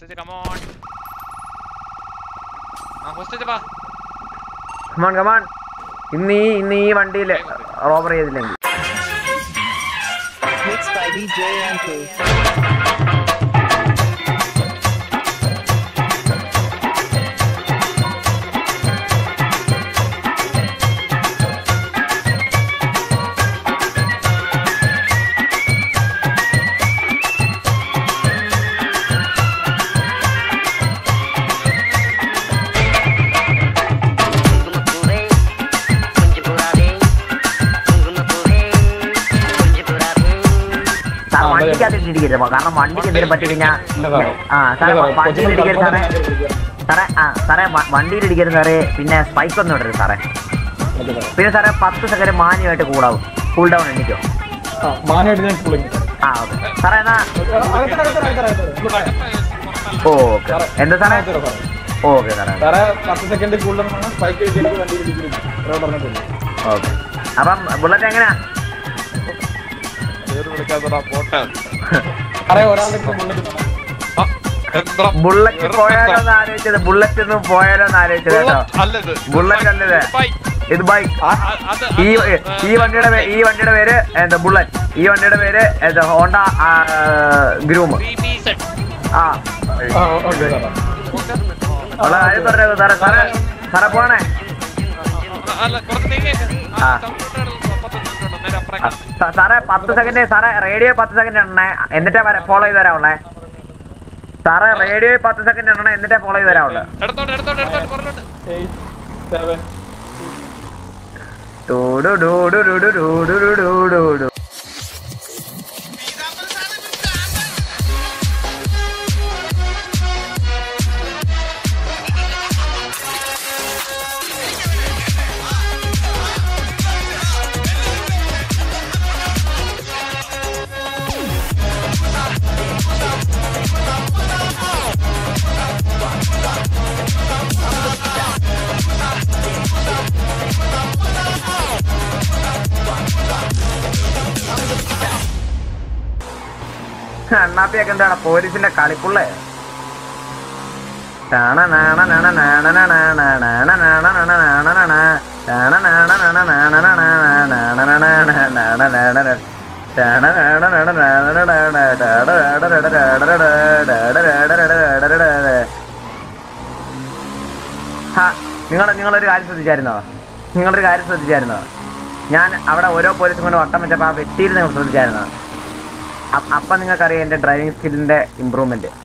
Come on ഇന്ന് ഈ വണ്ടിയില് റോബർ ചെയ്തില്ലെങ്കിൽ കാരണം വണ്ടിക്ക് എന്തെങ്കിലും പറ്റി കഴിഞ്ഞാൽ സാറേ വണ്ടിയിലിടിക്കരുത് സാറേ വണ്ടിയിലിടിക്കരുത് സാറേ. പിന്നെ സ്പൈക്ക് ഒന്നും ഇടരുത് സാറേ. പിന്നെ സാറേ 10 സെക്കൻഡ് മാന്യമായിട്ട് കൂൾ ഡൗൺ എണ്ണിക്കോ. ഓക്കെ സാറേ എന്നാ ഓക്കെ എന്താ സാറേ ഓക്കെ സാറേ 10 സെക്കൻഡ് കൂൾ ഡൗൺ ഓക്കെ. അപ്പം ബുള്ളറ്റ് എങ്ങനെയാ ബുള്ളറ്റ് പോയാലോന്ന് ആലോചിച്ചത് ബുള്ളറ്റ് പോയാലോന്ന് ആലോചിച്ചത് കേട്ടോ. ബുള്ളറ്റ് അല്ലത് ഇത് ബൈക്ക്. ഈ വണ്ടിയുടെ പേര് എന്താ ബുള്ളറ്റ്. ഈ വണ്ടിയുടെ പേര് എന്താ ഹോണ്ട ഗ്രൂം. ഉള്ള കാര്യം പറഞ്ഞത് സാറേ സാറേ പോണേ. സാറേ 10 സെക്കൻഡ് സാറേ റേഡിയോ 10 സെക്കൻഡ് എണ്ണേ എന്നിട്ടേ ഫോളോ ചെയ്ത് തരാവുള്ളേ. സാറേ റേഡിയോ 10 സെക്കൻഡ് എണ്ണേ എന്നിട്ടേ ഫോളോ ചെയ്ത് തരാവുള്ളൂ. കണ്ണാപ്പിയൊക്കെ എന്താണ് പോലീസിന്റെ കളിപ്പുള്ളേ. നിങ്ങളൊരു കാര്യം ശ്രദ്ധിച്ചായിരുന്നോ? ഞാൻ അവിടെ ഓരോ പോലീസും കൊണ്ട് വട്ടം വെച്ചപ്പോൾ ആ വ്യക്തിയിൽ നിങ്ങൾ ശ്രദ്ധിച്ചായിരുന്നോ? അപ്പം നിങ്ങൾക്കറിയാം എൻ്റെ ഡ്രൈവിംഗ് സ്കില്ലിൻ്റെ ഇമ്പ്രൂവ്മെൻറ്റ്.